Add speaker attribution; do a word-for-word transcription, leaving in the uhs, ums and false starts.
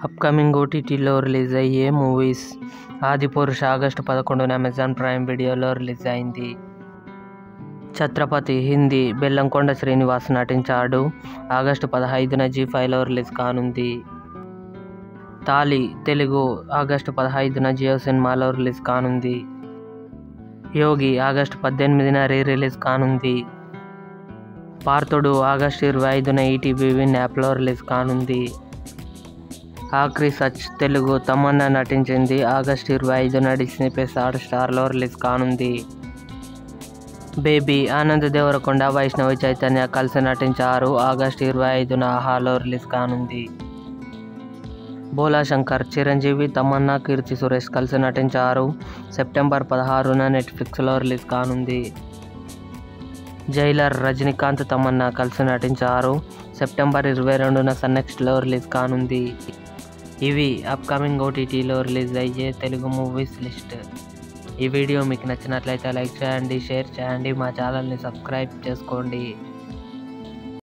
Speaker 1: Upcoming ఓటీటీలో release అయ్యే movies. Adipurush August పదకొండున అమెజాన్ ప్రైమ్ వీడియోలో రిలీజ్ అయింది. ఛత్రపతి హిందీ బెల్లంకొండ శ్రీనివాస్ నటించాడు. ఆగస్టు పదహైదున జీ ఫైవ్లో రిలీజ్ కానుంది. తాళి తెలుగు ఆగస్టు పదహైదున జియో సినిమాలో రిలీజ్ కానుంది. యోగి ఆగస్టు పద్దెనిమిదిన రీ రిలీజ్ కానుంది. పార్థుడు ఆగస్టు ఇరవై ఐదున ఈటీవీ విన్ యాప్లో రిలీజ్ కానుంది. ఆఖరి సచ్ తెలుగు తమన్నా నటించింది. ఆగస్టు ఇరవై ఐదున డిస్నీ ప్లస్ హాట్స్టార్లో రిలీజ్ కానుంది. బేబీ ఆనంద్ దేవరకొండ వైష్ణవి చైతన్య కలిసి నటించారు. ఆగస్టు ఇరవై ఐదున ఆహాలో రిలీజ్ కానుంది. భోలా శంకర్ చిరంజీవి తమన్నా కీర్తి సురేష్ కలిసి నటించారు. సెప్టెంబర్ పదహారున నెట్ఫ్లిక్స్లో రిలీజ్ కానుంది. జైలర్ రజనీకాంత్ తమన్నా కలిసి నటించారు. సెప్టెంబర్ ఇరవై రెండున సన్నెక్స్ట్లో రిలీజ్ కానుంది. ఇవి అప్కమింగ్ ఓటీటీలో రిలీజ్ అయ్యే తెలుగు మూవీస్ లిస్ట్. ఈ వీడియో మీకు నచ్చినట్లయితే లైక్ చేయండి, షేర్ చేయండి, మా ఛానల్ని సబ్స్క్రైబ్ చేసుకోండి.